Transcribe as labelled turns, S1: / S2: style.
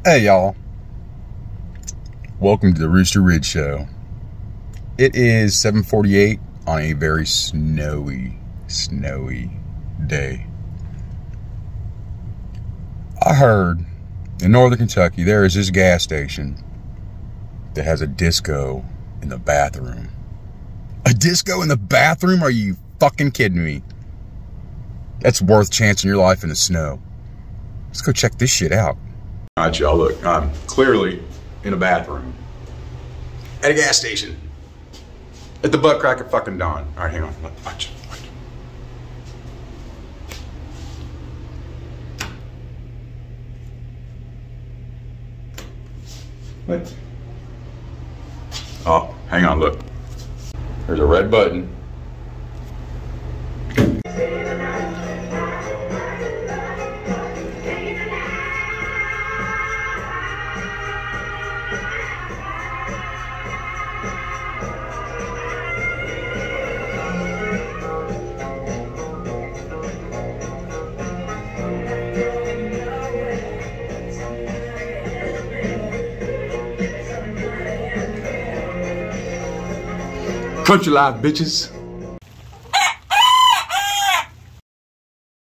S1: Hey y'all, welcome to the Rooster Ridge Show. It is 7:48 on a very snowy day. I heard in northern Kentucky there is this gas station that has a disco in the bathroom. A disco in the bathroom? Are you fucking kidding me? That's worth chancing your life in the snow. Let's go check this shit out. All right, y'all, look, I'm clearly in a bathroom at a gas station at the butt crack of fucking dawn. All right, hang on, watch. What? Oh, hang on, look. There's a red button. Country life, bitches.